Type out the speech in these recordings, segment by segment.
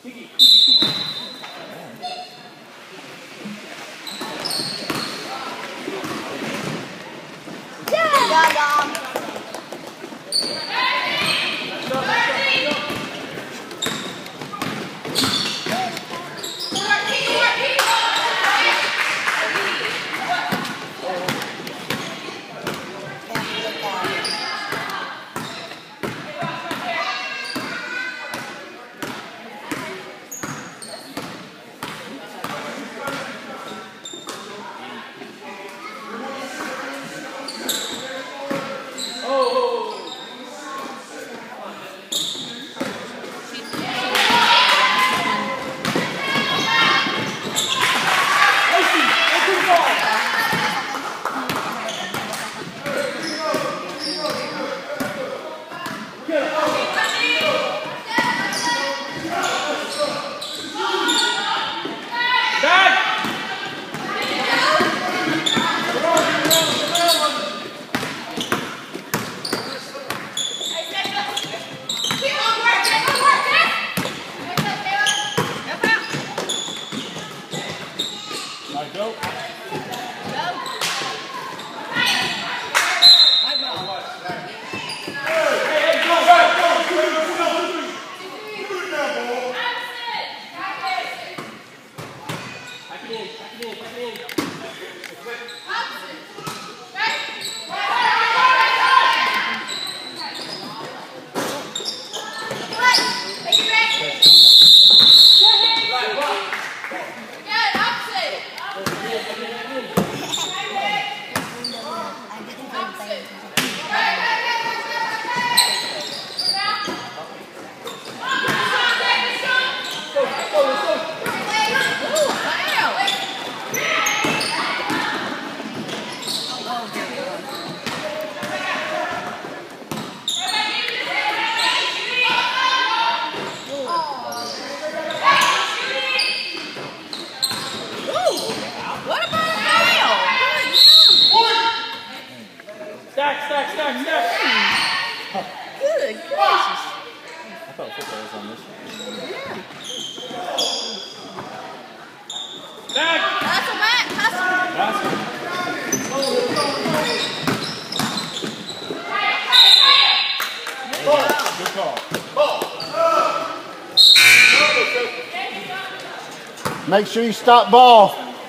Make sure you stop ball.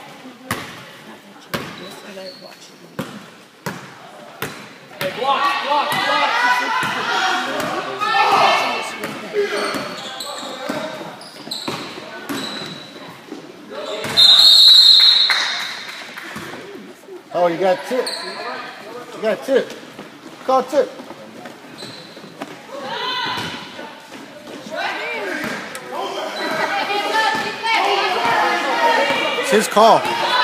Oh, you got tip. You got tip. Call tip. It's his call.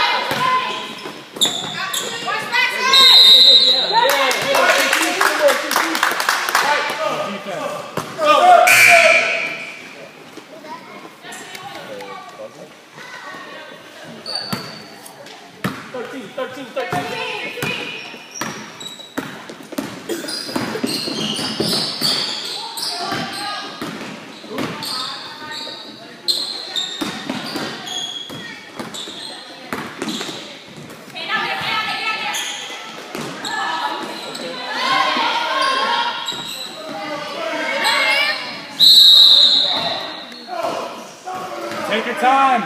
Take your time.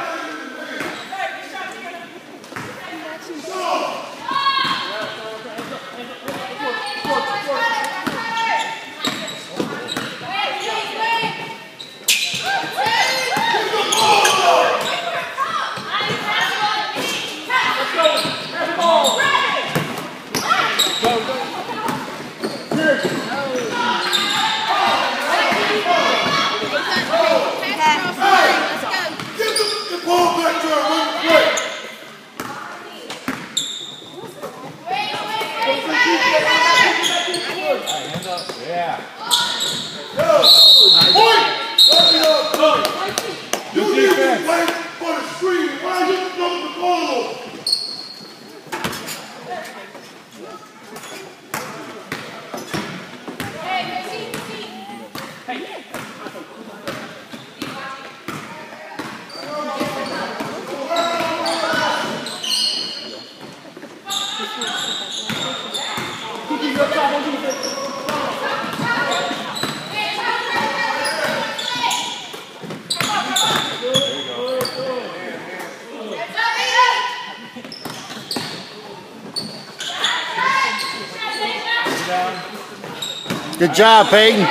Let's go. Good job, Peyton.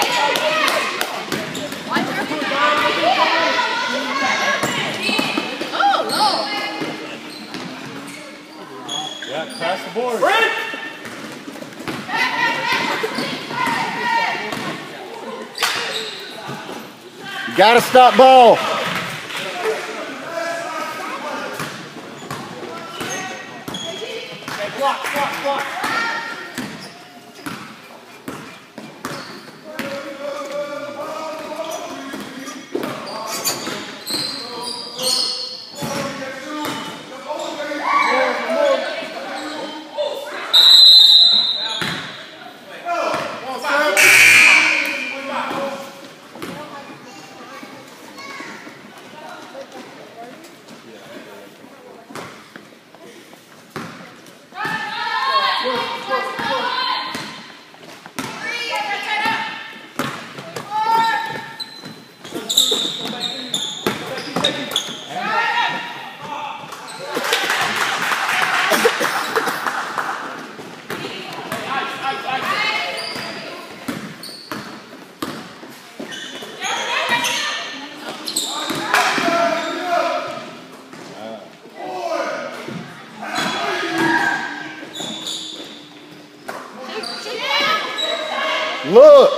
Yeah, pass the board. You gotta stop ball. Block. Look.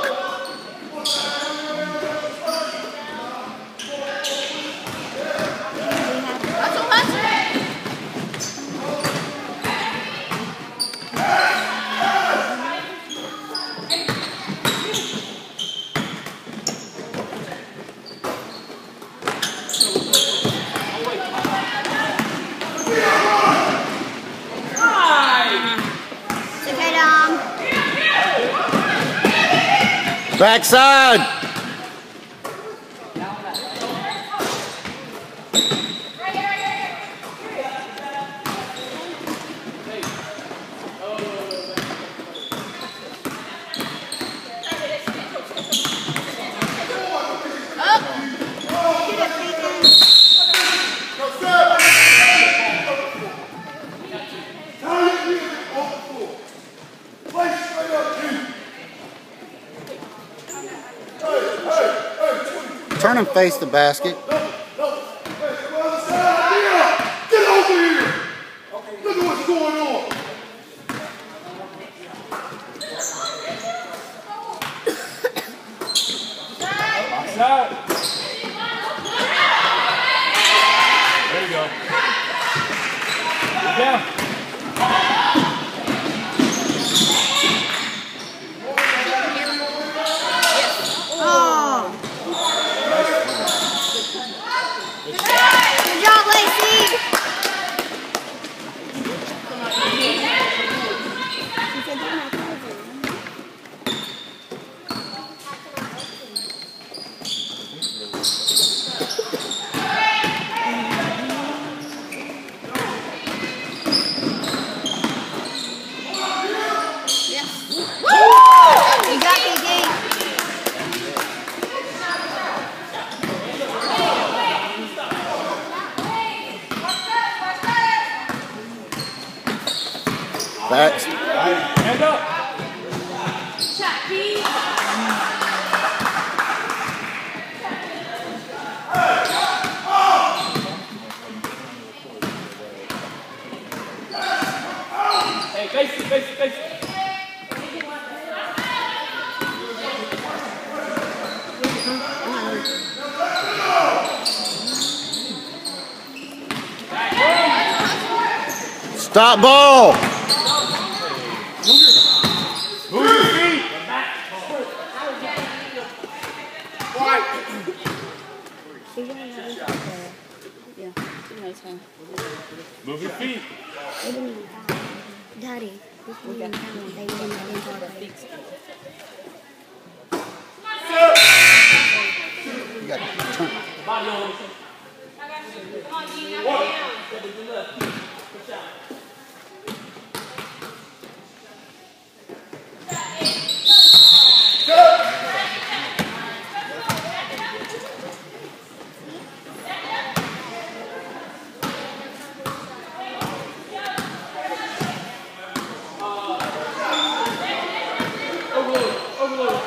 Backside. Turn and face the basket. Get over here! Look at what's going on! Box out. There you go. Get down. That's Hand up. Hey, face it. stop ball. Move your feet. Move your feet. Daddy, this one in town, they wouldn't let him talk to feet. You got to turn. Overload.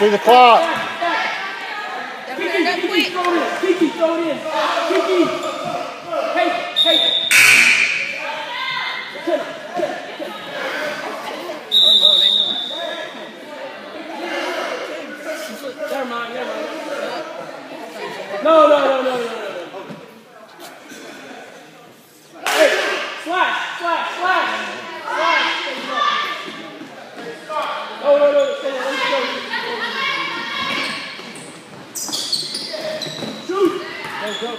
See the clock. Kiki, Kiki, throw it in. Kiki, throw it in. Kiki. Hey, hey. Never mind, never mind. No. Hey, slash. No. Stay there. Let's go. Shoot. Let's go.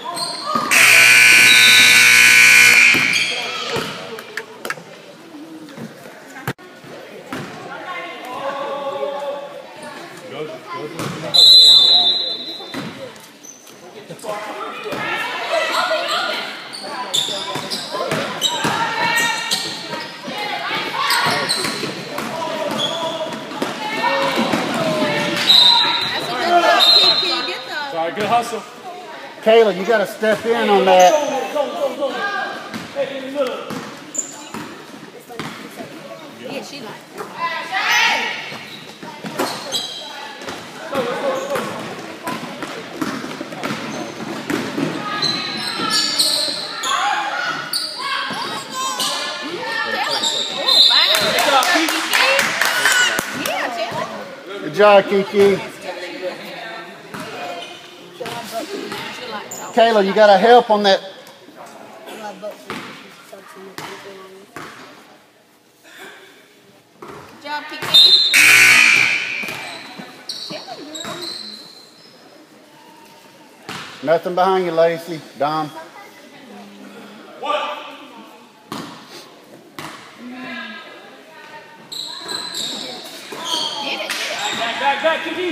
Sorry, good hustle. Kayla, you got to step in on that. Go. Hey, in the middle. Yeah, she like. Go. Good job, Kiki. Kayla, you got to help on that. Good job, Kiki. Nothing behind you, Lacey. Dom. Back, Kiki.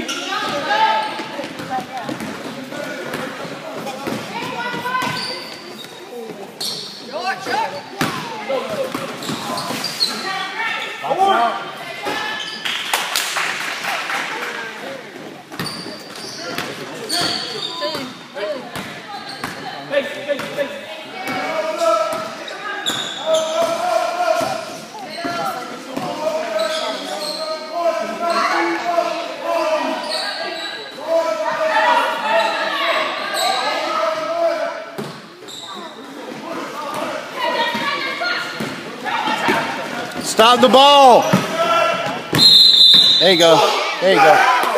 Stop the ball. There you go. There you go.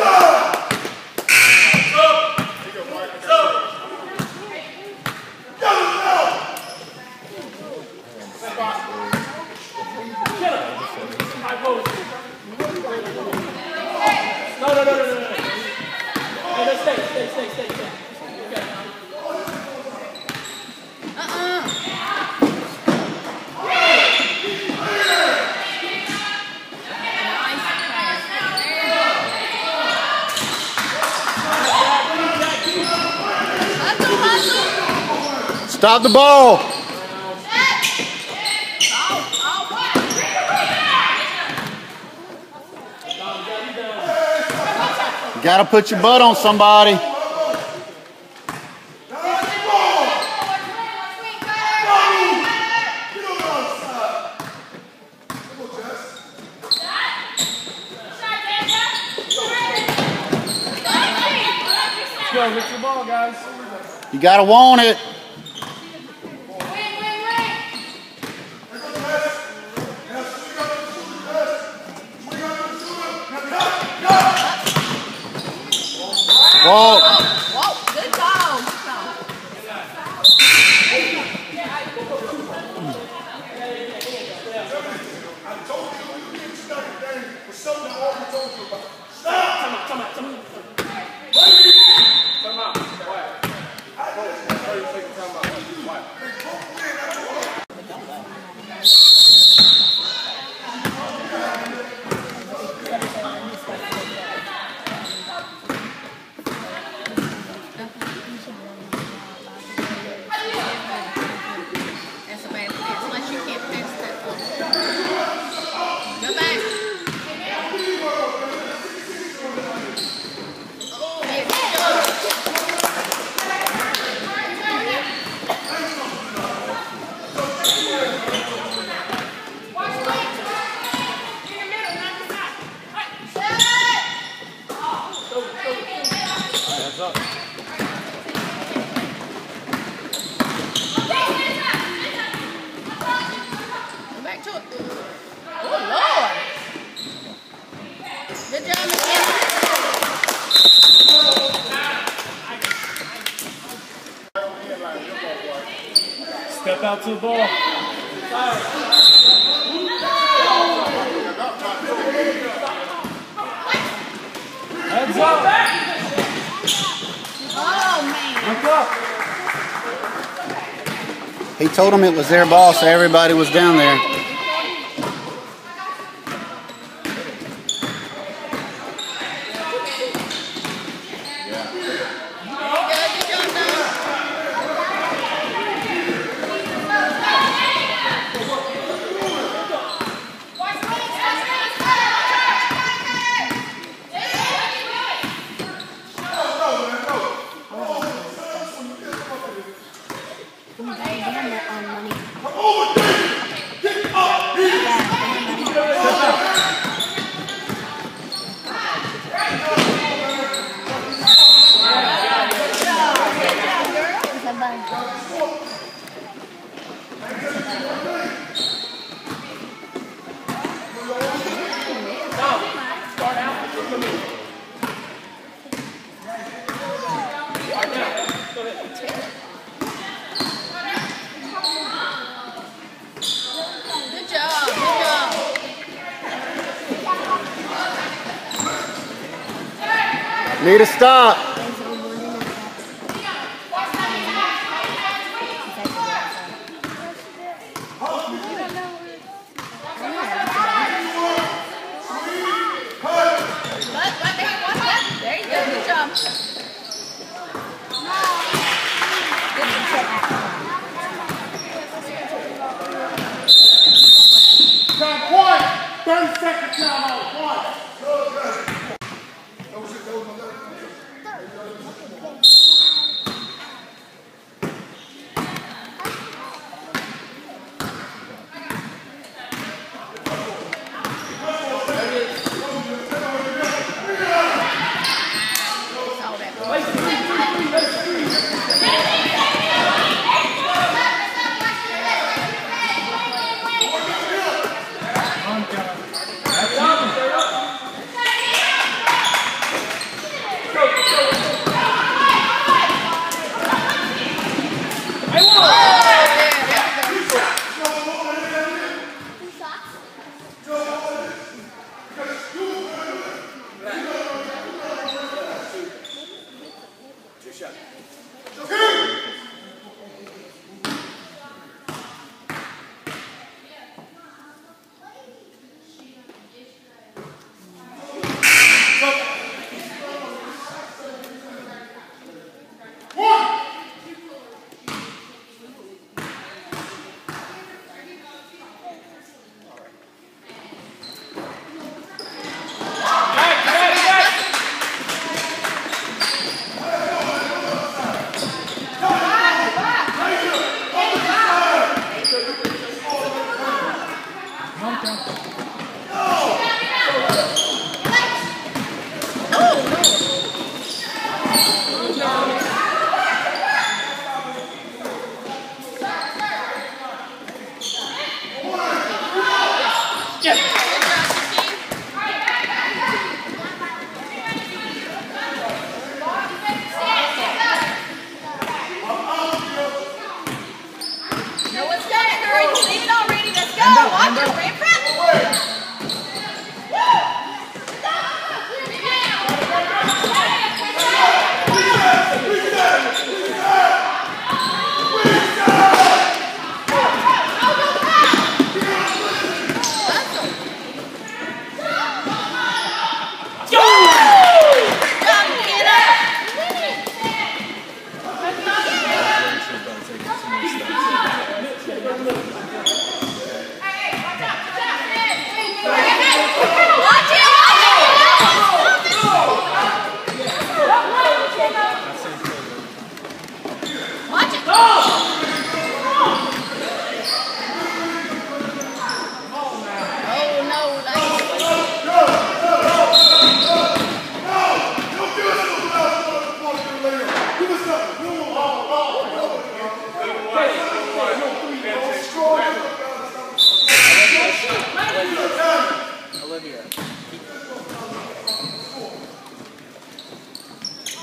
No. Hey, let's stay. Okay. Stop the ball. You gotta put your butt on somebody. Go, get your ball, guys. You gotta want it. Walk. Whoa, good ball. I told you you get stuck in things with something I already told you about. Stop! Come out. Time out. Quiet. 30 seconds, time out. Quiet. That's a bad pass. Unless you can't pass that one. Go back. Oh, there we go. Side to the ball. Heads up. Oh, man. Look up. He told him it was their ball, so everybody was down there. Good job. Good job. Need a stop. There you go. Good job. Time one. 30 seconds time out. One.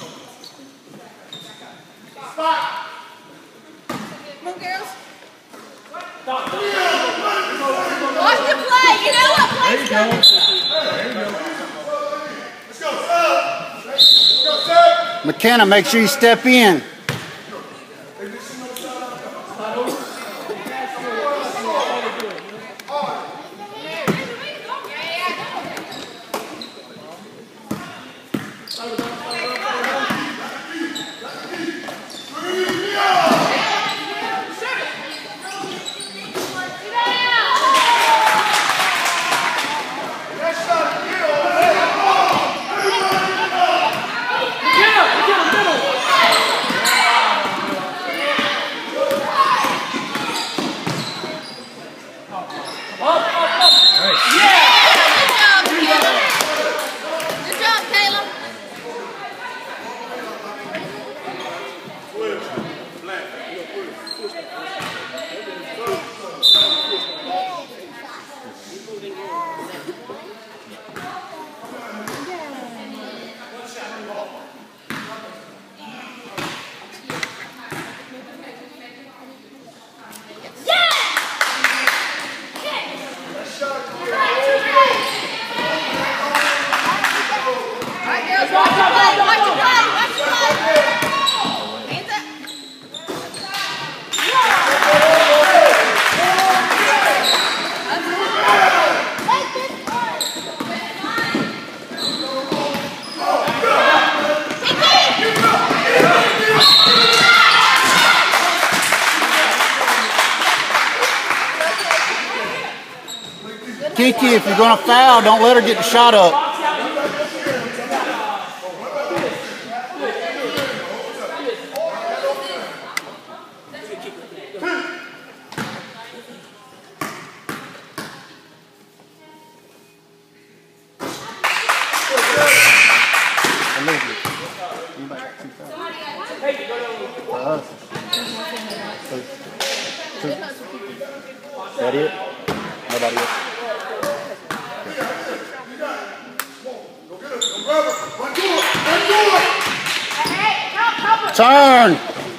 Come on, girls. Watch the play. You know what play's coming. Let's go, Seb. McKenna, make sure you step in. Kiki, if you're going to foul, don't let her get the shot up. That it? Nobody else? Turn!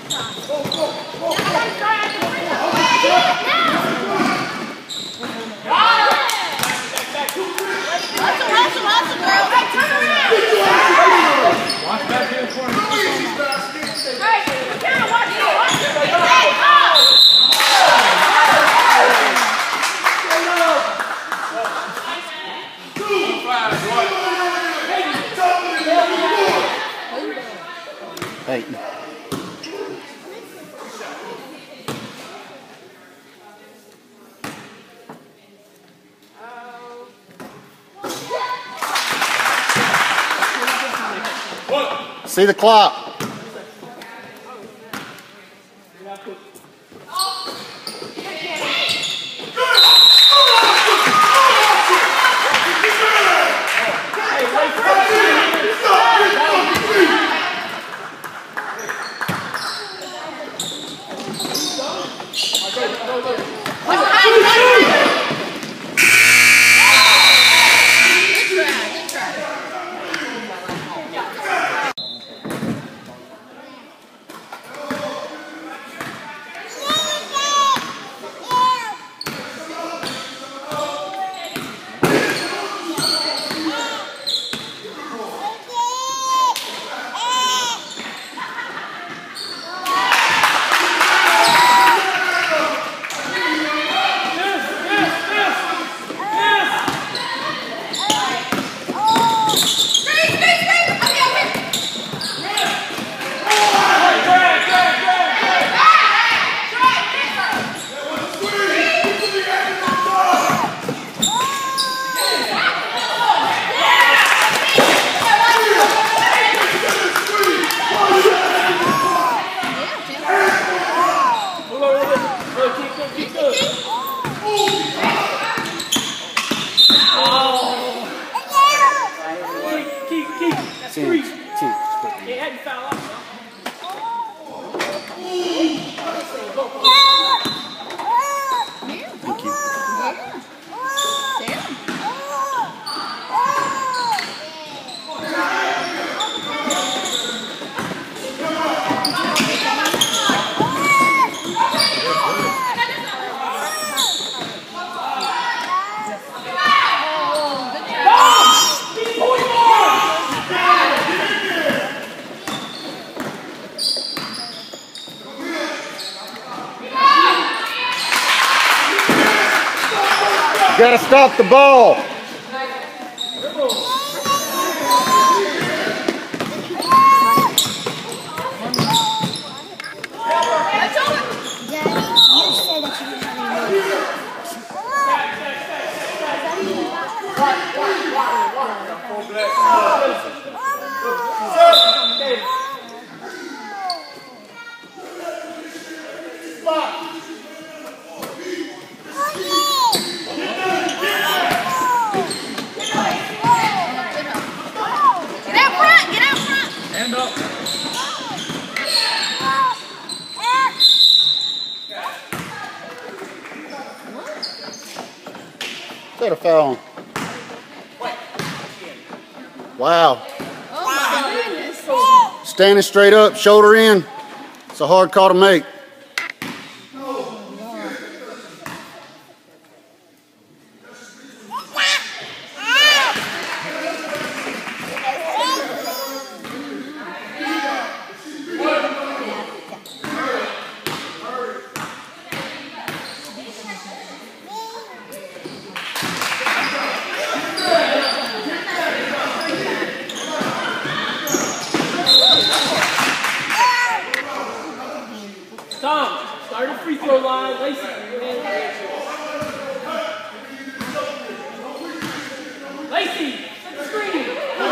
Hey. See the clock. gotta stop the ball. Is that a foul? Wow. Oh my goodness. Standing straight up, shoulder in. It's a hard call to make. Tom, start the free throw line. Lacey. Lacey, set the screen.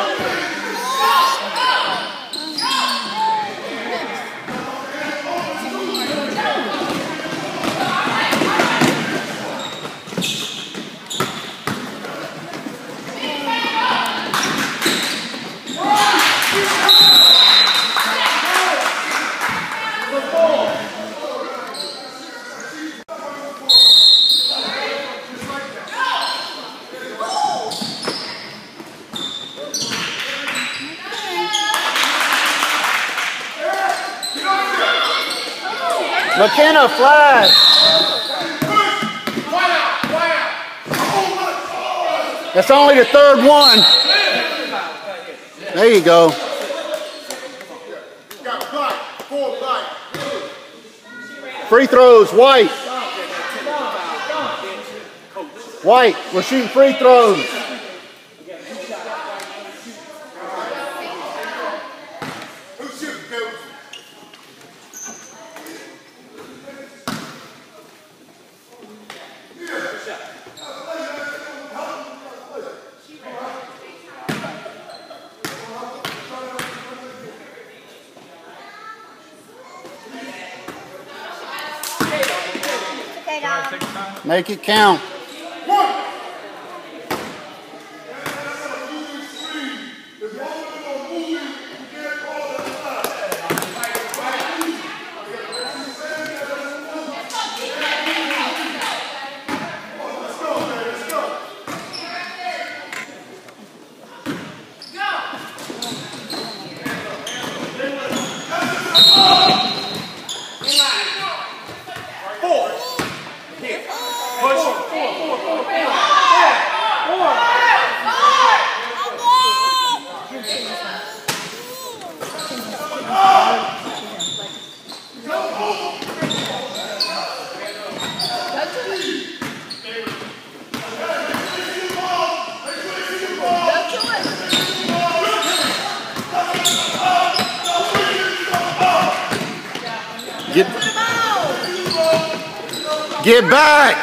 McKenna, flag. That's only the third one. There you go. Free throws, White. White, we're shooting free throws. Make it count. Get back!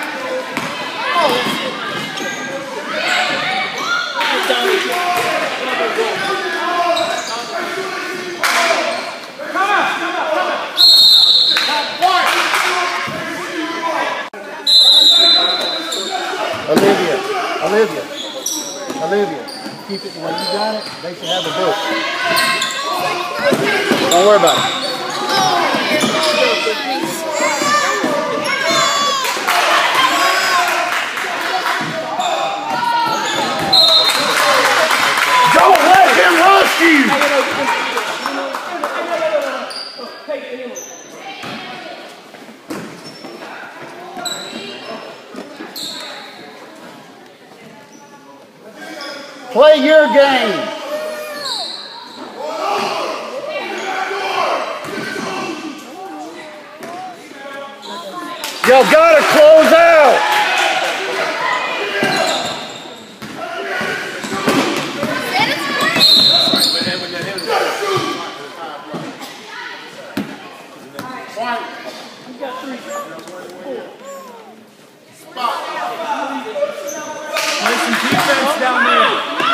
Olivia, keep it the way you got it. They should have a book. Don't worry about it. Don't let him rush you! Play your game. Y'all gotta close out. got 3. 4. Play some defense down there.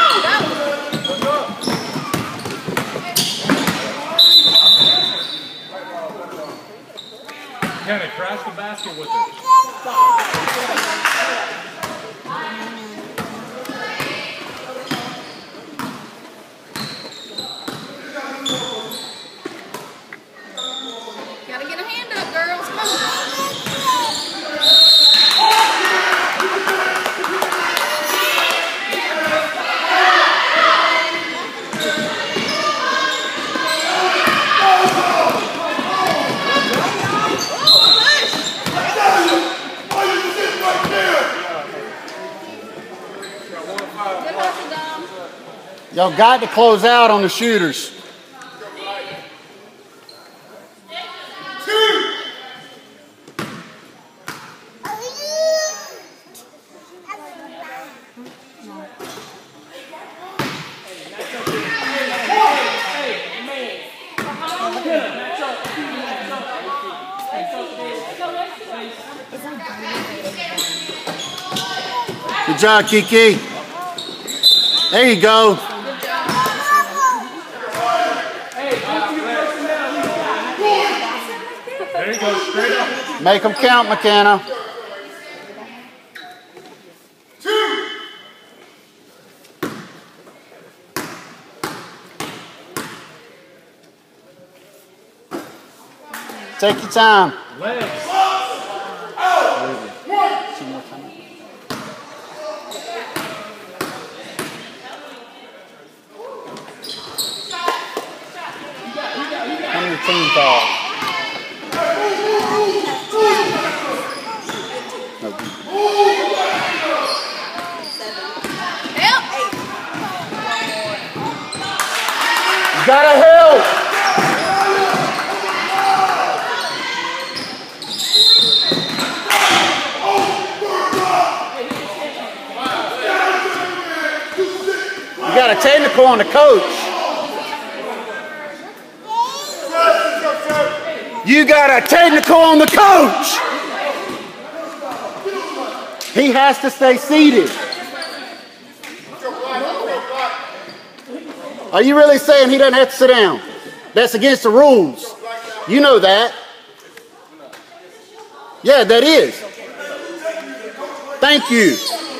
Kenny, crash the basket with it. Gotta get a hand up, girls. Come on. Y'all got to close out on the shooters. Good job, Kiki. There you go. There you go, straight up. Make them count, McKenna. Take your time. Legs. How many team calls? Help! Gotta help! You got a technical on the coach. You got a technical on the coach. He has to stay seated. Are you really saying he doesn't have to sit down? That's against the rules. You know that. Yeah, that is. Thank you.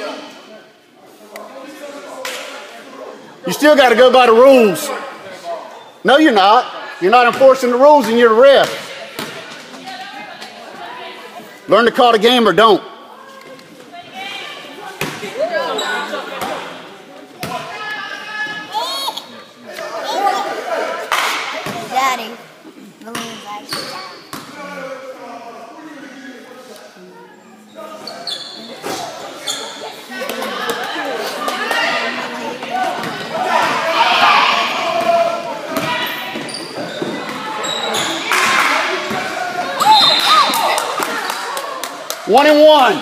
You still got to go by the rules. No, you're not. You're not enforcing the rules and you're the ref. Learn to call the game or don't. Daddy. 1-1.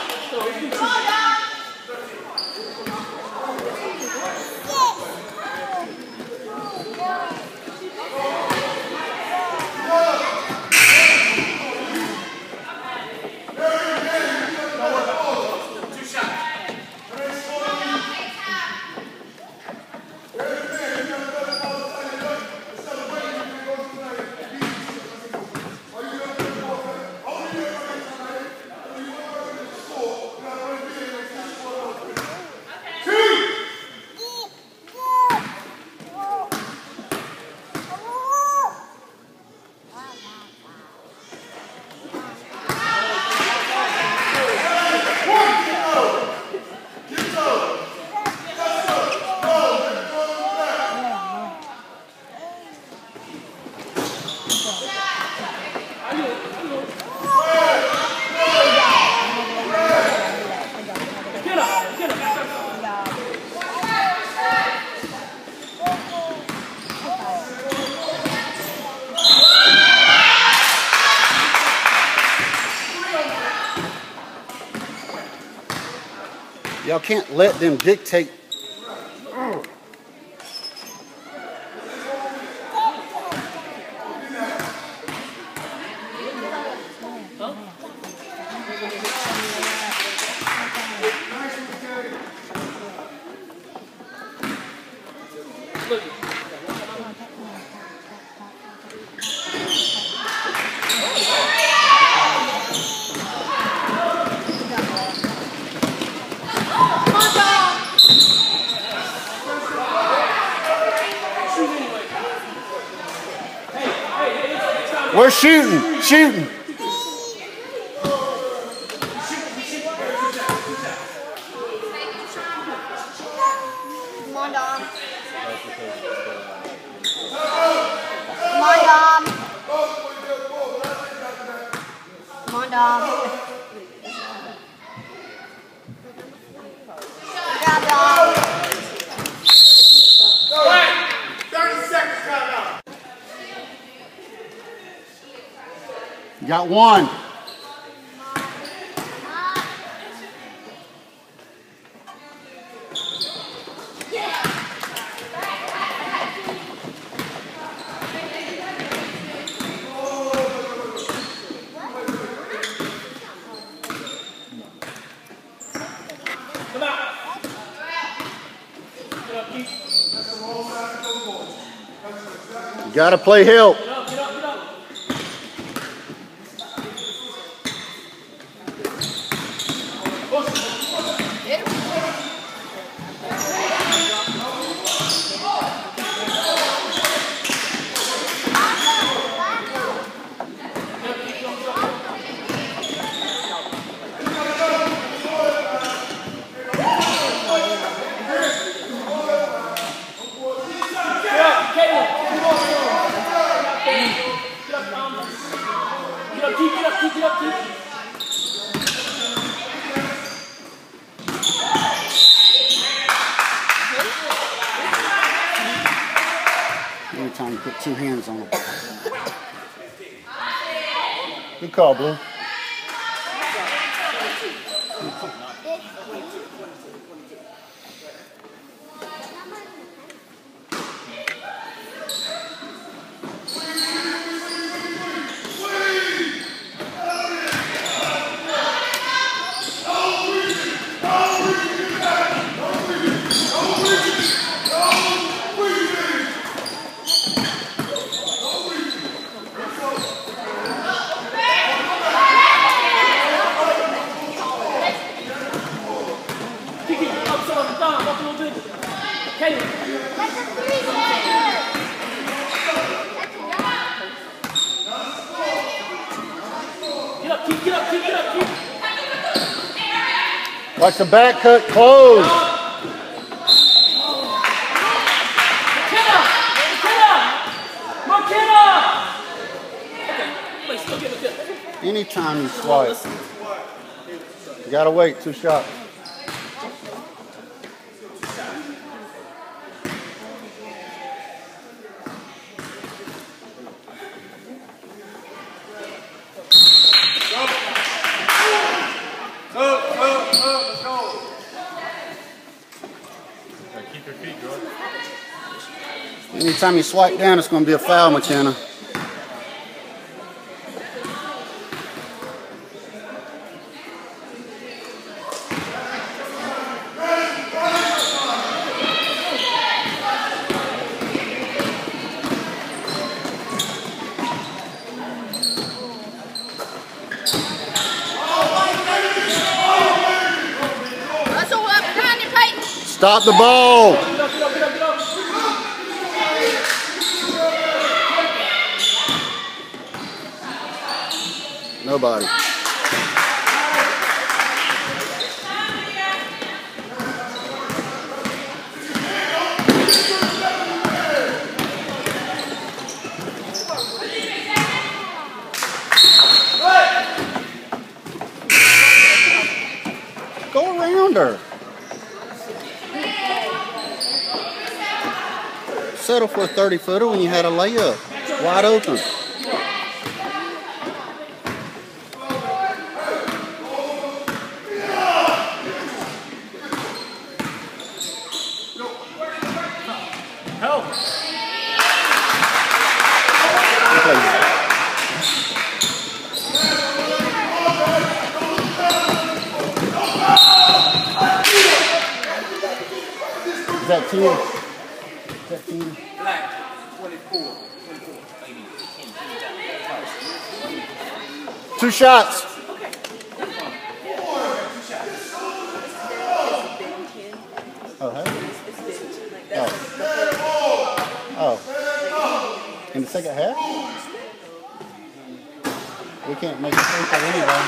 Y'all can't let them dictate. Huh? We're shooting, shooting. Come on, Dom. Come on, Dom. Come on, Dom. Good job, Dom. 30 seconds timeout. You got one. Come out. Get up, Keith. You got to play help. Get up, get up, get up. Get up, Keith. Anytime you put two hands on them. Good call, Blue. Watch the back cut close. Anytime you swipe, you gotta wait 2 shots. Keep your feet, George. Anytime you swipe down, it's going to be a foul, McKenna. Stop the ball. Nobody. Go around her. Settle for a 30-footer when you had a layup. Wide open. Help! Is that 10? that team? Black, 24. 2 shots. Oh, hey? Oh. In the second half? We can't make a free throw anyway.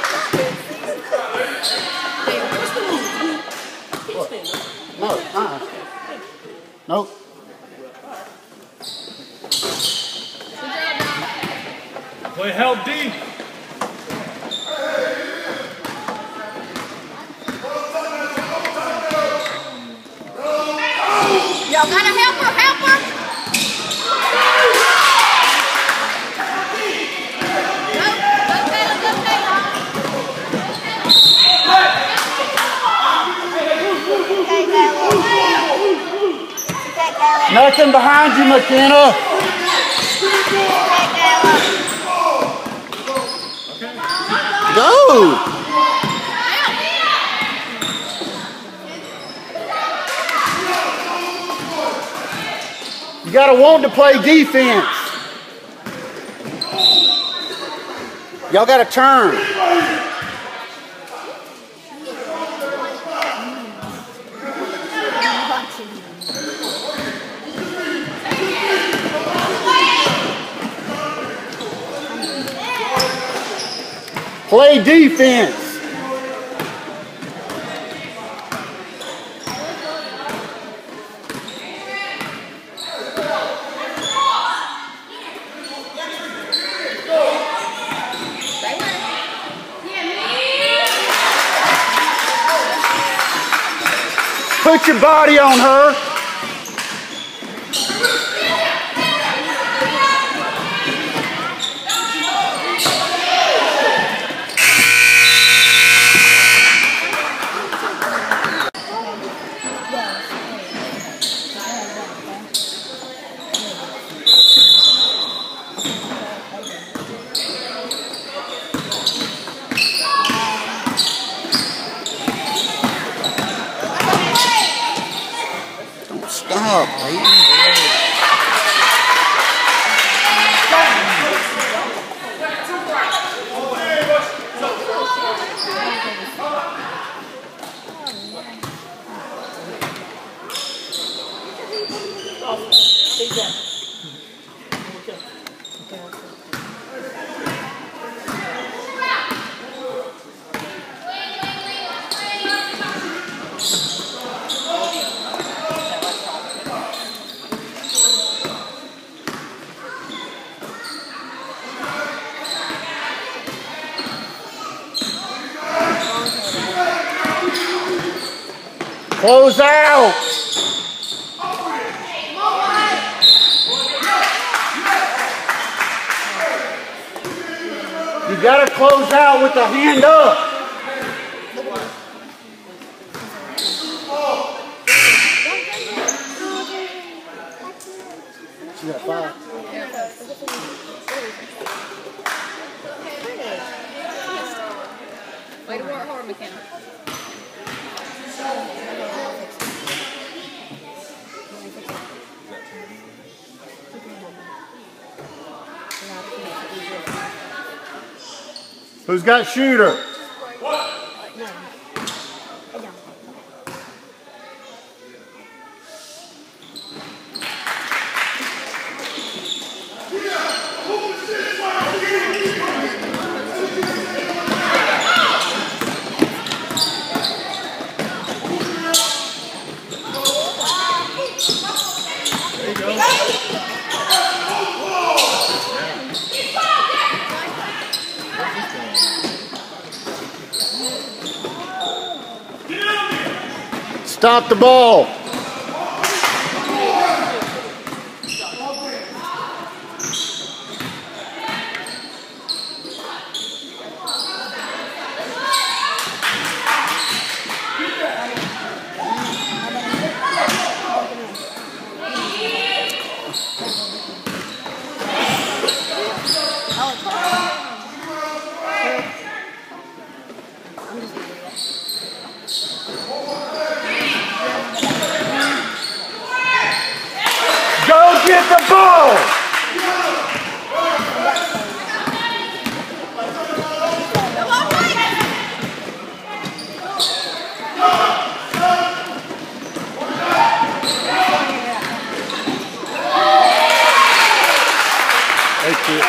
What? No, Nope. Play help D. Y'all gotta help her, help her. Go, Taylor, go, Taylor. Okay, Taylor. Okay, Taylor. Nothing behind you, McKenna. Okay, Taylor. Go. You gotta want to play defense. Y'all gotta turn. Play defense. Put your body on her. Stop, Close out. You gotta close out with the hand up. She got 5. Way to work hard, McKenna. Who's got shooter? Stop the ball. Get the ball! Thank you.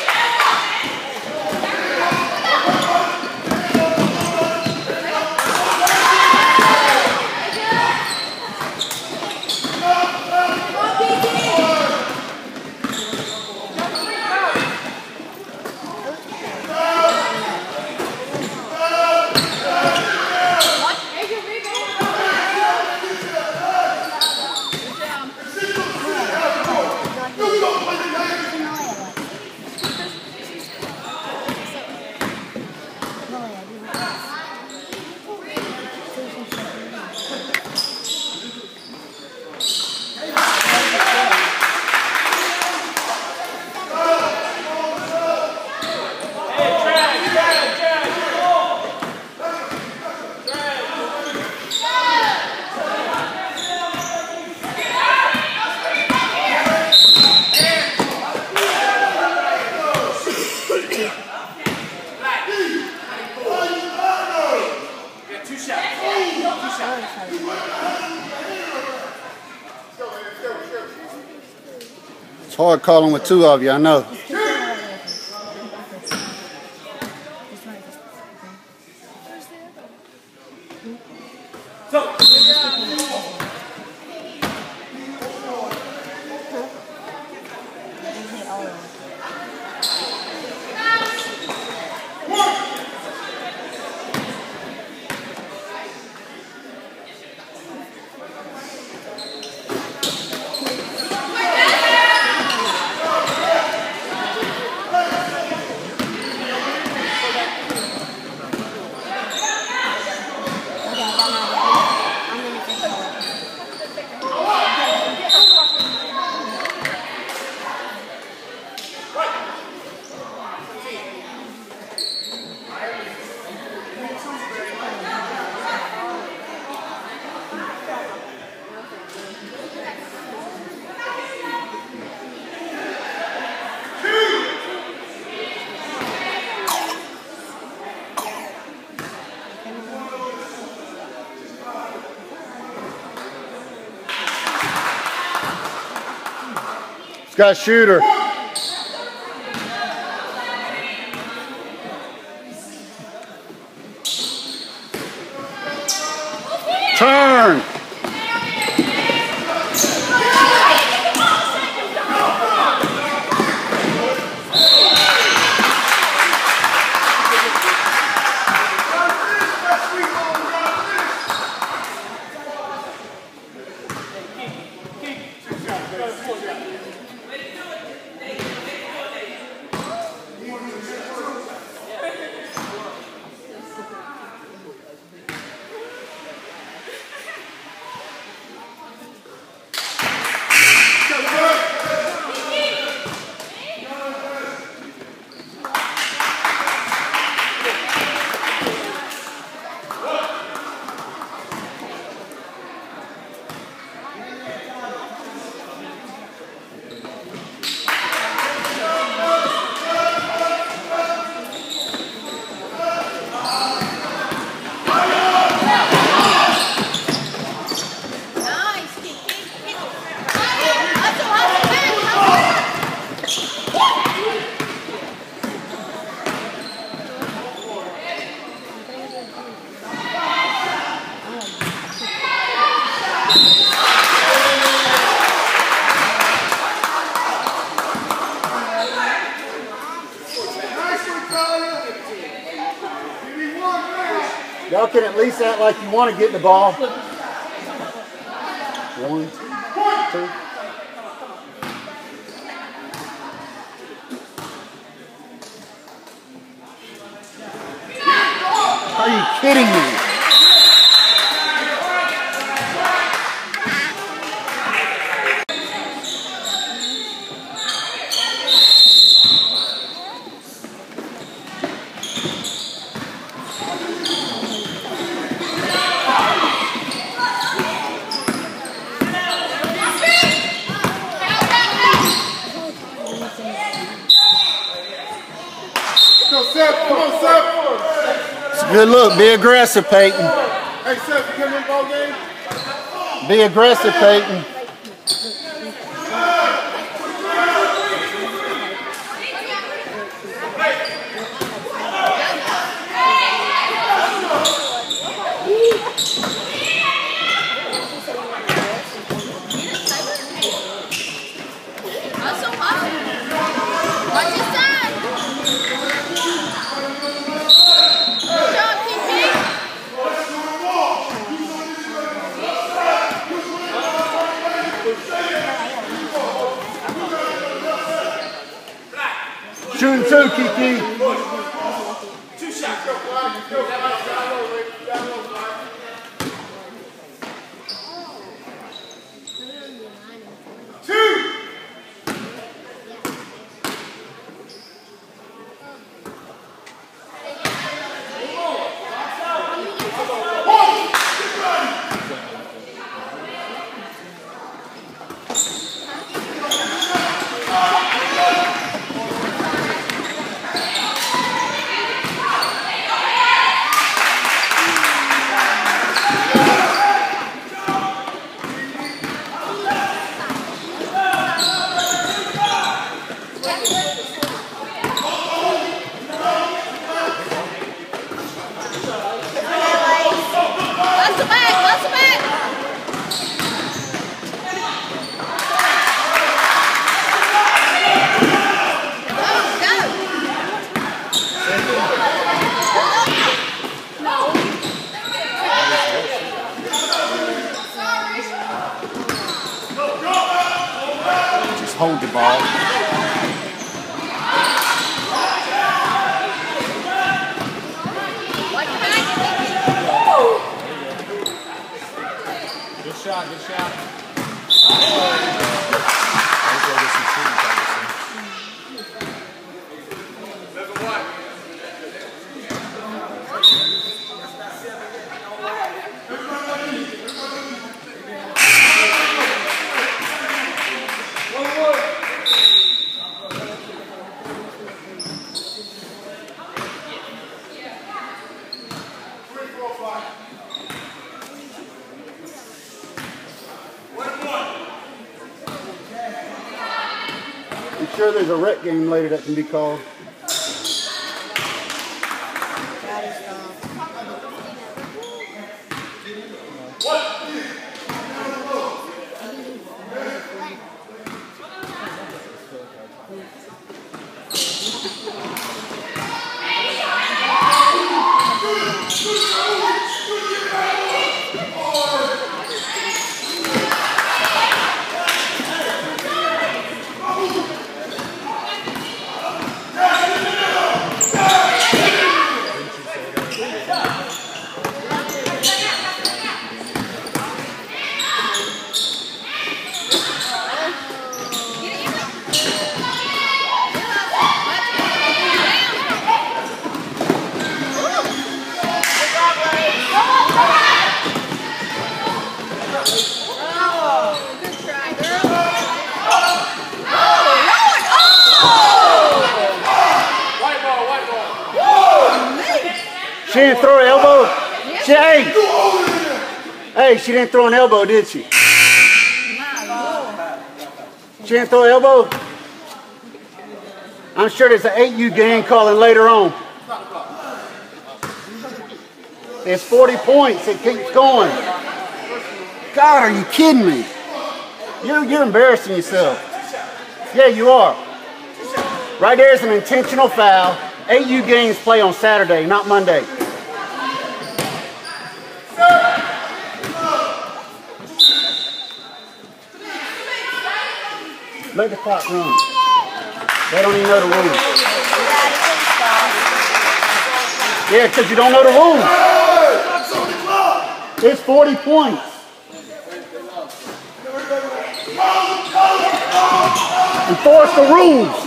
It's hard calling with two of you, I know. Got shooter. Turn. Y'all can at least act like you want to get the ball. 1, 2. Are you kidding me? on, Seth. It's a good look. Be aggressive, Peyton. Hey, Seth, you come in the ball game? Be aggressive, Peyton. Hustle, hustle. Watch your side. Good job, Kiki. Shooting two, Kiki. Two shots. Muscle back, muscle back. Just hold the ball. Good shot, good shot. I'm sure there's a rec game later that can be called. She didn't throw an elbow? Hey, she didn't throw an elbow, did she? She didn't throw an elbow? I'm sure there's an 8U game calling later on. It's 40 points. It keeps going. God, are you kidding me? You're embarrassing yourself. Yeah, you are. Right there is an intentional foul. 8U games play on Saturday, not Monday. Let the clock run. They don't even know the rules. Yeah, because you don't know the rules. It's 40 points. Enforce the rules.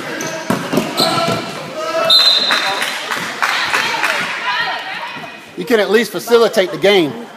You can at least facilitate the game.